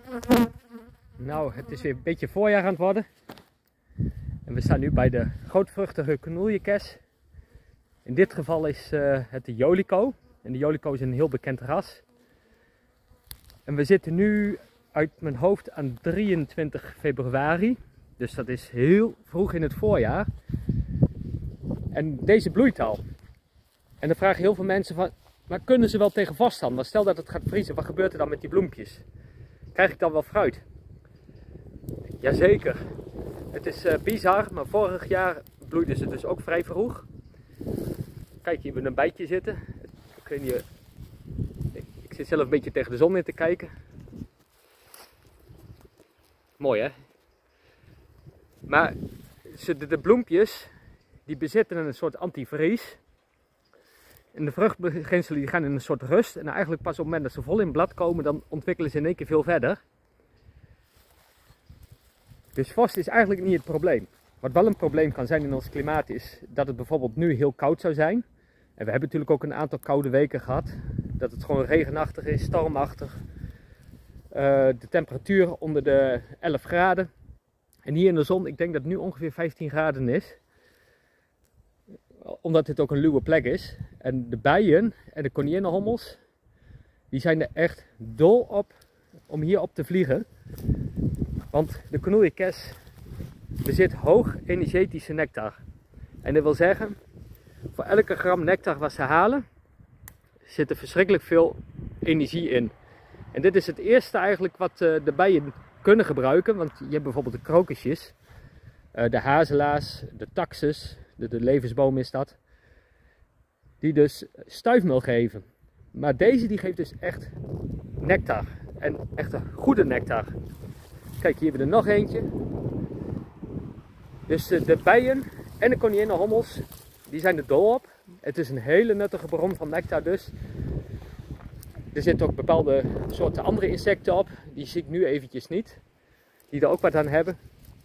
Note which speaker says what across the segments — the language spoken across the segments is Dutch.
Speaker 1: Nou, het is weer een beetje voorjaar aan het worden. En we staan nu bij de grootvruchtige knoeienkers. In dit geval is het de Jolico. En de Jolico is een heel bekend ras. En we zitten nu uit mijn hoofd aan 23 februari. Dus dat is heel vroeg in het voorjaar. En deze bloeit al. En dan vragen heel veel mensen van, maar kunnen ze wel tegen vaststand? Maar stel dat het gaat vriezen, wat gebeurt er dan met die bloempjes? Krijg ik dan wel fruit? Jazeker. Het is bizar, maar vorig jaar bloeide ze dus ook vrij vroeg. Kijk, hier hebben we een bijtje zitten. Ik weet niet, ik zit zelf een beetje tegen de zon in te kijken. Mooi hè? Maar de bloempjes, die bezitten een soort antivries. En de vruchtbeginselen die gaan in een soort rust. En eigenlijk pas op het moment dat ze vol in blad komen, dan ontwikkelen ze in één keer veel verder. Dus vorst is eigenlijk niet het probleem. Wat wel een probleem kan zijn in ons klimaat is dat het bijvoorbeeld nu heel koud zou zijn. En we hebben natuurlijk ook een aantal koude weken gehad. Dat het gewoon regenachtig is, stormachtig. De temperatuur onder de 11 graden. En hier in de zon, ik denk dat het nu ongeveer 15 graden is. Omdat dit ook een luwe plek is. En de bijen en de koninginnenhommels, die zijn er echt dol op om hier op te vliegen. Want de knoeienkers bezit hoog energetische nectar. En dat wil zeggen, voor elke gram nectar wat ze halen, zit er verschrikkelijk veel energie in. En dit is het eerste eigenlijk wat de bijen kunnen gebruiken. Want je hebt bijvoorbeeld de krokusjes, de hazelaars, de taxus, de levensboom is dat. Die dus stuifmeel geven. Maar deze die geeft dus echt nectar. En echt een goede nectar. Kijk, hier hebben we er nog eentje. Dus de bijen en de koninginnenhommels, die zijn er dol op. Het is een hele nuttige bron van nectar dus. Er zitten ook bepaalde soorten andere insecten op. Die zie ik nu eventjes niet. Die er ook wat aan hebben.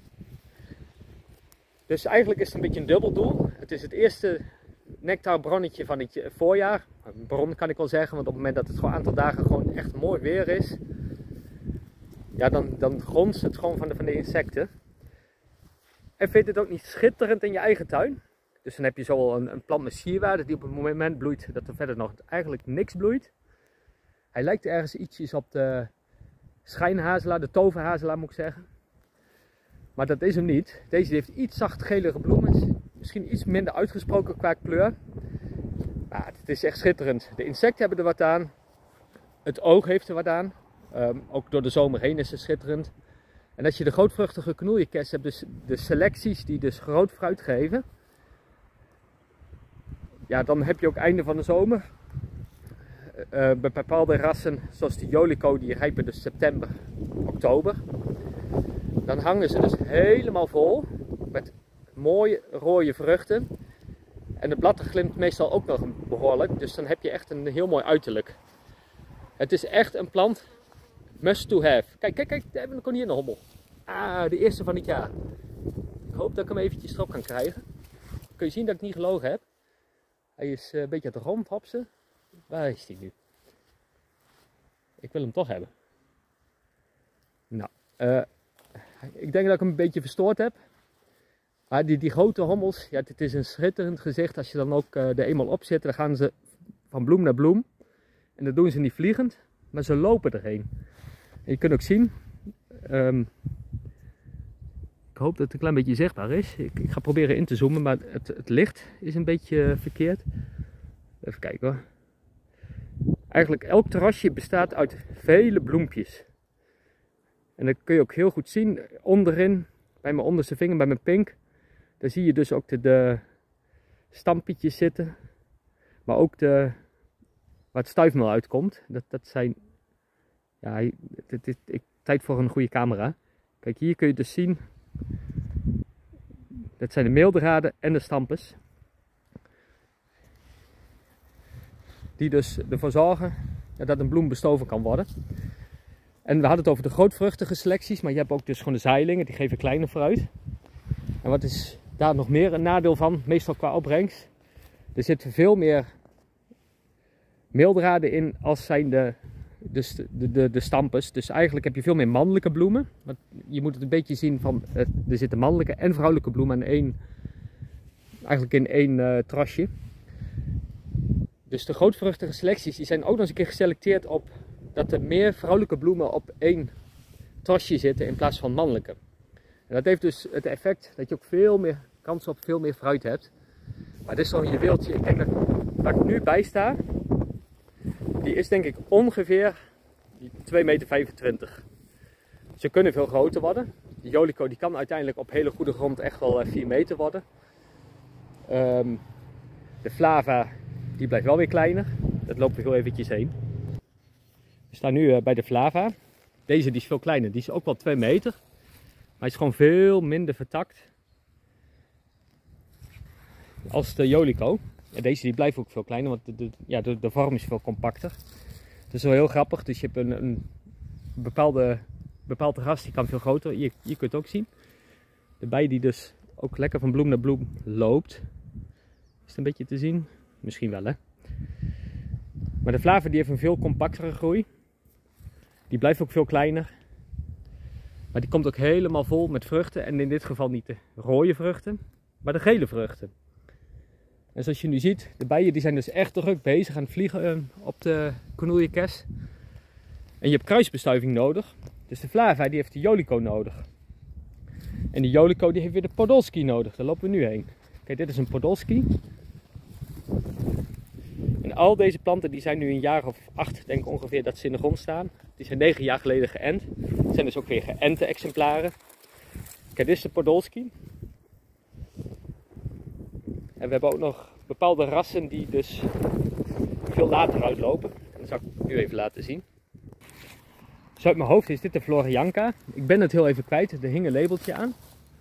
Speaker 1: Dus eigenlijk is het een beetje een dubbel doel. Het is het eerste nectarbronnetje van het voorjaar. Een bron kan ik wel zeggen, want op het moment dat het gewoon een aantal dagen gewoon echt mooi weer is. Ja, dan gronst het gewoon van de insecten. En vind je het ook niet schitterend in je eigen tuin? Dus dan heb je zo een plant met sierwaarde die op het moment bloeit dat er verder nog eigenlijk niks bloeit. Hij lijkt ergens ietsjes op de schijnhazelaar, de toverhazelaar moet ik zeggen. Maar dat is hem niet. Deze heeft iets zachtgelige bloemen. Misschien iets minder uitgesproken qua kleur. Maar het is echt schitterend. De insecten hebben er wat aan. Het oog heeft er wat aan. Ook door de zomer heen is het schitterend. En als je de grootvruchtige knoeienkers hebt, dus de selecties die dus groot fruit geven. Ja, dan heb je ook einde van de zomer. Bij bepaalde rassen, zoals de Jolico, die rijpen dus september, oktober. Dan hangen ze dus helemaal vol met mooie rode vruchten. En het blad glimt meestal ook nog behoorlijk, dus dan heb je echt een heel mooi uiterlijk. Het is echt een plant must to have. Kijk, daar hebben we een koninginnenhommel. Ah, de eerste van het jaar. Ik hoop dat ik hem eventjes erop kan krijgen. Kun je zien dat ik niet gelogen heb. Hij is een beetje aan het rondhopsen. Waar is hij nu? Ik wil hem toch hebben. Nou, ik denk dat ik hem een beetje verstoord heb. Maar die grote hommels, ja, dit is een schitterend gezicht. Als je dan ook er eenmaal op zit, dan gaan ze van bloem naar bloem. En dat doen ze niet vliegend, maar ze lopen erheen. En je kunt ook zien, ik hoop dat het een klein beetje zichtbaar is. Ik ga proberen in te zoomen, maar het licht is een beetje verkeerd. Even kijken hoor. Eigenlijk elk terrasje bestaat uit vele bloempjes. En dat kun je ook heel goed zien onderin, bij mijn onderste vinger, bij mijn pink. Daar zie je dus ook de stampietjes zitten. Maar ook waar het stuifmeel uitkomt. Dat zijn, ja, tijd voor een goede camera. Kijk, hier kun je dus zien. Dat zijn de meeldraden en de stampes. Die dus ervoor zorgen dat een bloem bestoven kan worden. En we hadden het over de grootvruchtige selecties, maar je hebt ook dus gewoon de zeilingen, die geven kleine fruit. En wat is daar nog meer een nadeel van, meestal qua opbrengst? Er zitten veel meer meeldraden in als zijn de dus de stampes. Dus eigenlijk heb je veel meer mannelijke bloemen. Want je moet het een beetje zien van, er zitten mannelijke en vrouwelijke bloemen eigenlijk in één trasje. Dus de grootvruchtige selecties die zijn ook nog eens een keer geselecteerd op dat er meer vrouwelijke bloemen op één trasje zitten in plaats van mannelijke. En dat heeft dus het effect dat je ook veel meer kans op veel meer fruit hebt. Maar dit is zo'n juweeltje. Ik denk dat waar ik nu bij sta, die is denk ik ongeveer 2,25 meter. Ze kunnen veel groter worden. De Jolico die kan uiteindelijk op hele goede grond echt wel 4 meter worden. De Flava die blijft wel weer kleiner. Dat lopen we heel eventjes heen. We staan nu bij de Flava. Deze die is veel kleiner. Die is ook wel 2 meter. Maar is gewoon veel minder vertakt als de Jolico. En deze die blijft ook veel kleiner, want de vorm is veel compacter. Dat is wel heel grappig. Dus je hebt een bepaald ras die kan veel groter. Je kunt het ook zien. De bij die dus ook lekker van bloem naar bloem loopt. Is het een beetje te zien? Misschien wel, hè. Maar de Flava die heeft een veel compactere groei. Die blijft ook veel kleiner. Maar die komt ook helemaal vol met vruchten. En in dit geval niet de rode vruchten, maar de gele vruchten. En zoals je nu ziet, de bijen die zijn dus echt druk bezig aan het vliegen op de cornoelienkers. En je hebt kruisbestuiving nodig. Dus de Flava die heeft de Jolico nodig. En de Jolico die heeft weer de Podolski nodig. Daar lopen we nu heen. Kijk, dit is een Podolski. En al deze planten die zijn nu een jaar of 8, denk ik ongeveer, dat ze in de grond staan. Die zijn 9 jaar geleden geënt. Het zijn dus ook weer geënte exemplaren. Kijk, dit is de Podolski. En we hebben ook nog bepaalde rassen die dus veel later uitlopen. Dat zal ik nu even laten zien. Zo uit mijn hoofd is dit de Florianka. Ik ben het heel even kwijt, er hing een labeltje aan.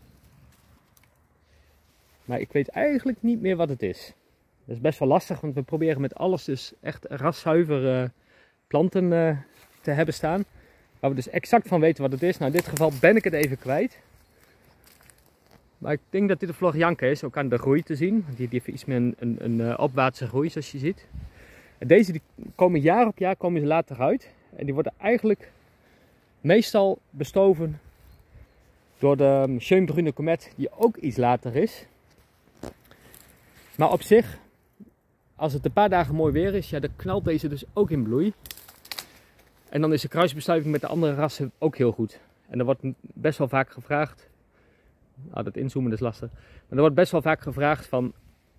Speaker 1: Maar ik weet eigenlijk niet meer wat het is. Dat is best wel lastig, want we proberen met alles dus echt raszuiver planten te hebben staan. Waar we dus exact van weten wat het is. Nou, in dit geval ben ik het even kwijt. Maar ik denk dat dit de Florianka is, ook aan de groei te zien. Die heeft iets meer een opwaartse groei, zoals je ziet. En deze die komen jaar op jaar komen ze later uit. En die worden eigenlijk meestal bestoven door de Schönbrunner Komet, die ook iets later is. Maar op zich, als het een paar dagen mooi weer is, ja, dan knalt deze dus ook in bloei. En dan is de kruisbestuiving met de andere rassen ook heel goed. En er wordt best wel vaak gevraagd, dat inzoomen is lastig, maar er wordt best wel vaak gevraagd van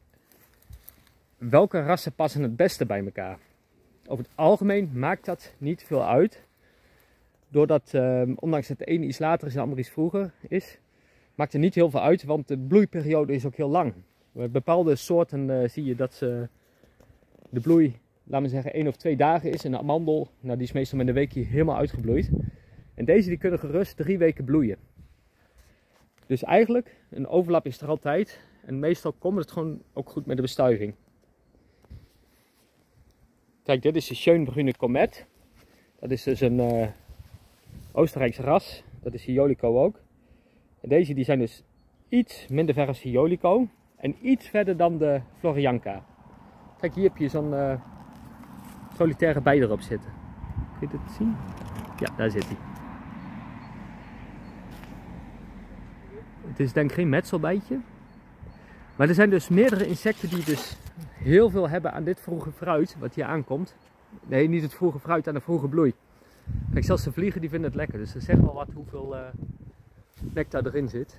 Speaker 1: welke rassen passen het beste bij elkaar. Over het algemeen maakt dat niet veel uit. Doordat, ondanks dat de ene iets later is en de andere iets vroeger is, maakt er niet heel veel uit, want de bloeiperiode is ook heel lang. Bij bepaalde soorten zie je dat de bloei, laten we zeggen, 1 of 2 dagen is. En de amandel, nou, die is meestal met een weekje helemaal uitgebloeid. En deze die kunnen gerust 3 weken bloeien. Dus eigenlijk, een overlap is er altijd. En meestal komt het gewoon ook goed met de bestuiving. Kijk, dit is de Schönbrunner Komet. Dat is dus een Oostenrijkse ras. Dat is de Jolico ook. En deze die zijn dus iets minder ver als de Jolico. En iets verder dan de Florianka. Kijk, hier heb je zo'n solitaire bij erop zitten. Kun je het zien? Ja, daar zit hij. Het is denk ik geen metselbijtje. Maar er zijn dus meerdere insecten die dus heel veel hebben aan dit vroege fruit wat hier aankomt. Nee, niet het vroege fruit, aan de vroege bloei. Kijk, zelfs de vliegen die vinden het lekker. Dus dat zegt wel wat hoeveel nectar erin zit.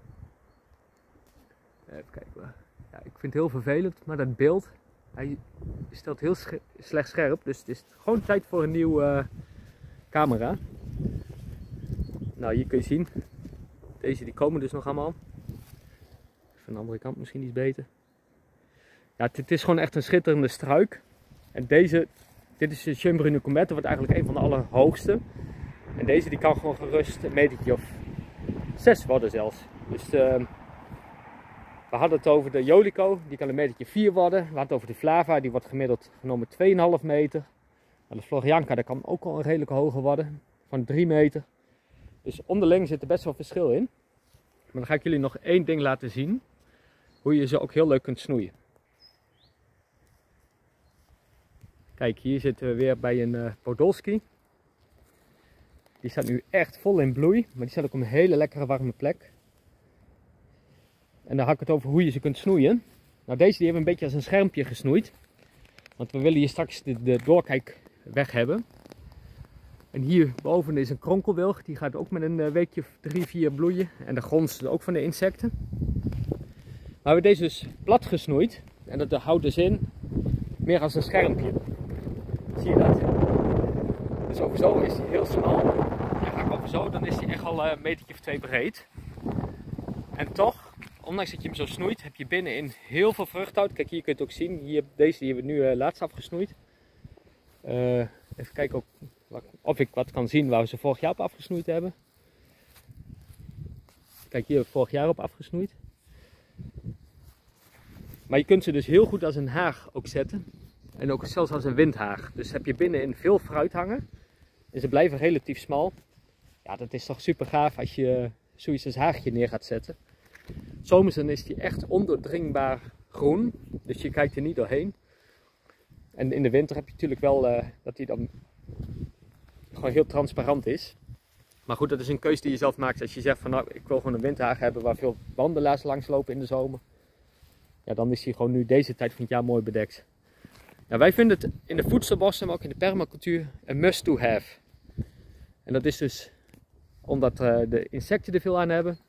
Speaker 1: Even kijken. Ja, ik vind het heel vervelend, maar dat beeld, hij stelt heel slecht scherp. Dus het is gewoon tijd voor een nieuwe camera. Nou, hier kun je zien. Deze die komen dus nog allemaal. Van de andere kant misschien iets beter. Ja, het is gewoon echt een schitterende struik. En dit is de Schönbrunner Komet, dat wordt eigenlijk een van de allerhoogste. En deze die kan gewoon gerust een metertje of 6 worden zelfs. Dus we hadden het over de Jolico, die kan een metertje 4 worden. We hadden het over de Flava, die wordt gemiddeld genomen 2,5 meter. De Florianka, dat kan ook al een redelijk hoger worden, van 3 meter. Dus onderling zit er best wel verschil in. Maar dan ga ik jullie nog één ding laten zien, hoe je ze ook heel leuk kunt snoeien. Kijk, hier zitten we weer bij een Podolski. Die staat nu echt vol in bloei, maar die staat ook op een hele lekkere warme plek. En dan had ik het over hoe je ze kunt snoeien. Nou, deze die hebben we een beetje als een schermpje gesnoeid. Want we willen hier straks de doorkijk weg hebben. En hierboven is een kronkelwilg. Die gaat ook met een weekje of 3, 4 bloeien. En de grond ook van de insecten. Maar we hebben deze dus plat gesnoeid. En dat houdt dus in meer als een schermpje. Zie je dat? Dus over zo is hij heel smal. En ga ik over zo, dan is hij echt al een metertje of 2 breed. En toch, ondanks dat je hem zo snoeit, heb je binnenin heel veel vruchthout. Kijk, hier kun je het ook zien. Hier, deze die hebben we nu laatst afgesnoeid. Even kijken of ik wat kan zien waar we ze vorig jaar op afgesnoeid hebben. Kijk, hier hebben we vorig jaar op afgesnoeid. Maar je kunt ze dus heel goed als een haag ook zetten. En ook zelfs als een windhaag. Dus heb je binnenin veel fruit hangen. En ze blijven relatief smal. Ja, dat is toch super gaaf als je zoiets als haagje neer gaat zetten. Zomers dan is die echt ondoordringbaar groen. Dus je kijkt er niet doorheen. En in de winter heb je natuurlijk wel dat die dan gewoon heel transparant is. Maar goed, dat is een keuze die je zelf maakt. Als je zegt van nou, ik wil gewoon een windhaag hebben waar veel wandelaars langs lopen in de zomer. Ja, dan is die gewoon nu deze tijd van het jaar mooi bedekt. Ja, wij vinden het in de voedselbossen, maar ook in de permacultuur, een must to have. En dat is dus omdat de insecten er veel aan hebben.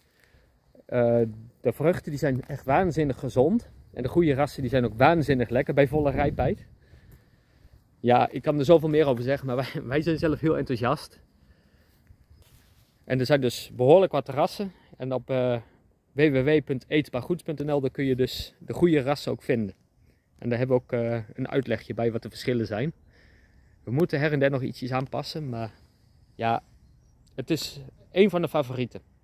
Speaker 1: De vruchten die zijn echt waanzinnig gezond. En de goede rassen die zijn ook waanzinnig lekker bij volle rijpheid. Ja, ik kan er zoveel meer over zeggen, maar wij zijn zelf heel enthousiast. En er zijn dus behoorlijk wat rassen. En op www.eetbaargoed.nl daar kun je dus de goede rassen ook vinden. En daar hebben we ook een uitlegje bij wat de verschillen zijn. We moeten her en der nog ietsjes aanpassen, maar ja, het is een van de favorieten.